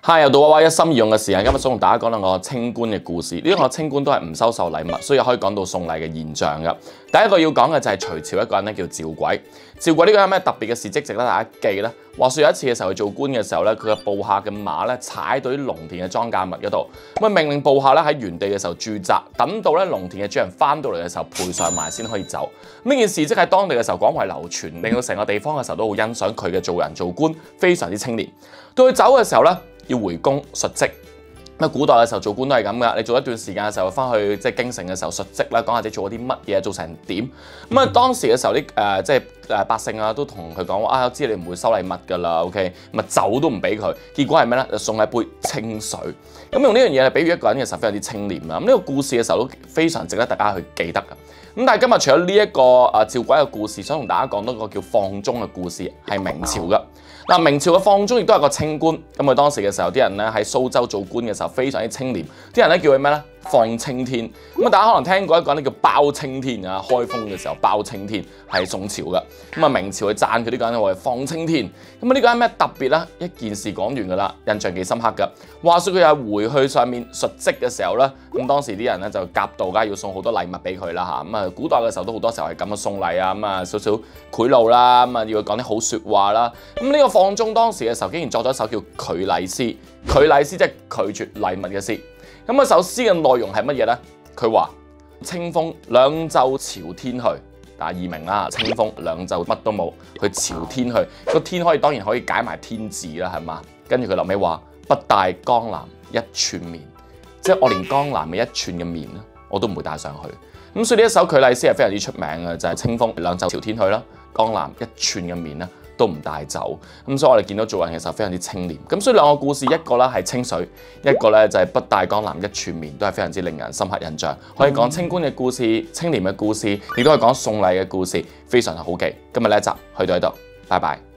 又到娃娃一心二用嘅時間，今日想同大家講兩個清官嘅故事。呢兩個清官都係唔收受禮物，所以可以講到送禮嘅現象㗎。第一個要講嘅就係隋朝一個人咧叫趙軌。趙軌呢個有咩特別嘅事蹟值得大家記咧？話說有一次嘅時候，佢做官嘅時候咧，佢嘅部下嘅馬咧踩到啲農田嘅莊稼物嗰度，咁啊命令部下咧喺原地嘅時候駐紮，等到咧農田嘅主人翻到嚟嘅時候賠償埋先可以走。呢件事即喺當地嘅時候廣為流傳，令到成個地方嘅時候都好欣賞佢嘅做人做官非常之清廉。到佢走嘅時候咧，要回宮述職。咁古代嘅時候做官都係咁噶，你做一段時間嘅時候翻去即係京城嘅時候述職啦，講下自己做咗啲乜嘢，做成點。咁啊當時嘅時候啲即係百姓啊都同佢講話我知你唔會收禮物㗎啦 ，OK， 咁啊酒都唔俾佢。結果係咩咧？就送一杯清水。咁用呢樣嘢嚟比喻一個人嘅時候非常之清廉啦。咁呢個故事嘅時候都非常值得大家去記得㗎。咁但係今日除咗呢一個趙軌嘅故事，想同大家講多個叫放縱嘅故事，係明朝㗎。嗱，明朝嘅放縱亦都係個清官，咁佢當時嘅時候，啲人咧喺蘇州做官嘅時候非常之清廉，啲人咧叫佢咩咧？放青天。咁啊，大家可能聽過一個咧叫包青天啊，開封嘅時候包青天係宋朝嘅，咁啊明朝去讚佢呢個人話放青天。咁啊呢個人咩特別咧？一件事講完㗎啦，印象幾深刻㗎。話說佢又回去上面述職嘅時候咧，咁當時啲人咧就夾道梗係要送好多禮物俾佢啦嚇。咁啊古代嘅時候都好多時候係咁樣送禮啊，咁啊少少賄賂啦，咁啊要佢講啲好説話啦。咁呢個放縱當時嘅時候，竟然作咗一首叫《拒禮詩》。拒禮詩即係拒絕禮物嘅詩。咁啊首詩嘅內容係乜嘢咧？佢話清風兩袖朝天去，但係易明啦，清風兩袖乜都冇，去朝天去。個天當然可以解埋天字啦，係嘛？跟住佢臨尾話不帶江南一寸棉，即係我連江南嘅一寸嘅棉我都唔會帶上去。咁所以呢一首拒禮詩係非常之出名嘅，就係清風兩袖朝天去啦，江南一寸嘅棉都唔帶走。咁所以我哋見到做人嘅時候非常之清廉。咁所以兩個故事，一個咧係清水，一個咧就係不帶江南一寸棉，都係非常之令人深刻印象。可以講清官嘅故事、清廉嘅故事，亦都可以講送禮嘅故事，非常好記。今日呢一集去到呢度，拜拜。